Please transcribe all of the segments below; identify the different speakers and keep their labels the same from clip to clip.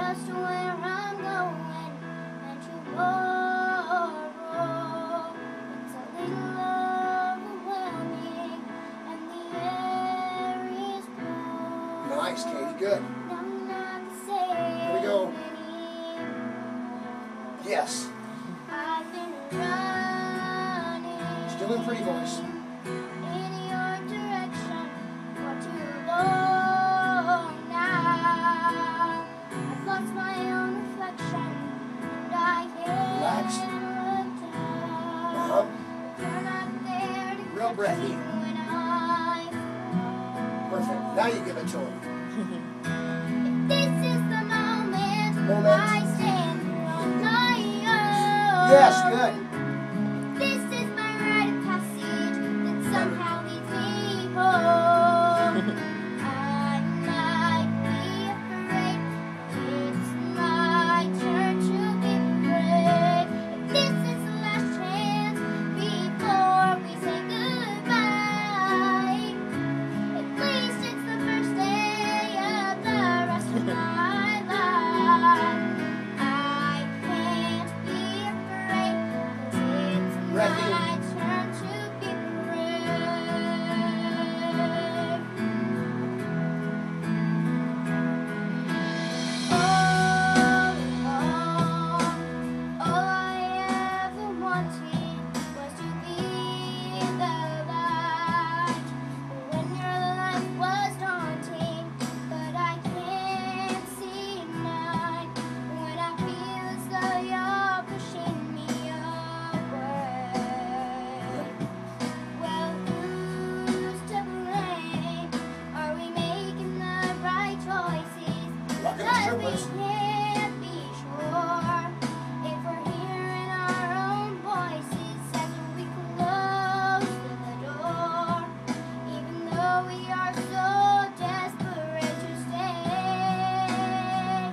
Speaker 1: just where I'm going, and tomorrow it's a little overwhelming, and the air is cold.
Speaker 2: Nice, Katie, good.
Speaker 1: I'm not the same.
Speaker 2: Here we go.
Speaker 1: Anymore.
Speaker 2: Yes.
Speaker 1: I've been running.
Speaker 2: Still in pretty voice.
Speaker 1: In your direction for too long now. I've lost my own reflection, and I
Speaker 2: Relax.
Speaker 1: can't look down. You're not there to
Speaker 2: Real breathy.
Speaker 1: catch me when I fall.
Speaker 2: Perfect. Now you give it to him.
Speaker 1: This is the moment I stand on my own.
Speaker 2: Yes, good.
Speaker 1: This is my rite of passage that somehow leads me home. I might be afraid, it's my turn to be brave. If this is the last chance before we say goodbye, at least it's the first day of the rest of my life. I can't be afraid, 'cause it's
Speaker 2: Breathy.
Speaker 1: my turn to be brave. All I ever wanted was to be the light when your life was daunting, but I can't see mine when I feel as though you're pushing me away. Well, who's to blame? Are we making the right choices?
Speaker 2: Welcome to
Speaker 1: Cause
Speaker 2: Stripless.
Speaker 1: we can't be sure if we're hearing our own voices as we close the door, even though we are so desperate to stay.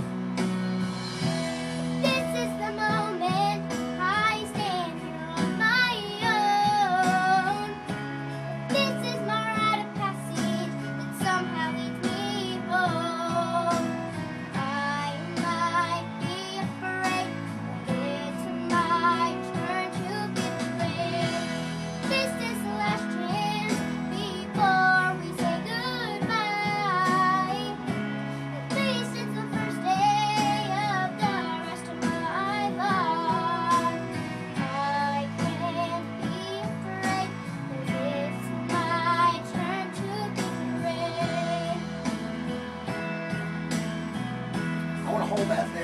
Speaker 1: This is the moment I stand here on my own. This is my rite of passage that somehow leads me home. I might be afraid, but it's my turn to be brave. This is the last chance before we say goodbye. At least it's the first day of the rest of my life. I can't be afraid, 'cause it's my turn to be brave.
Speaker 2: I want to hold that there.